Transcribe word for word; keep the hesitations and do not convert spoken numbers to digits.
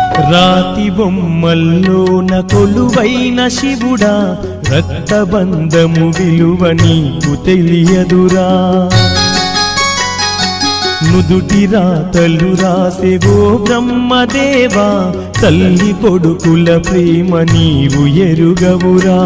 రాతి బొమ్మల్లోన కొలువైన శివుడా రక్తబంధము విలువ నీకు తెలియదురా నుదుటి రాతలు రాసెవో బ్రహ్మదేవా తల్లి కొడుకుల ప్రేమ నీవు ఎరుగవురా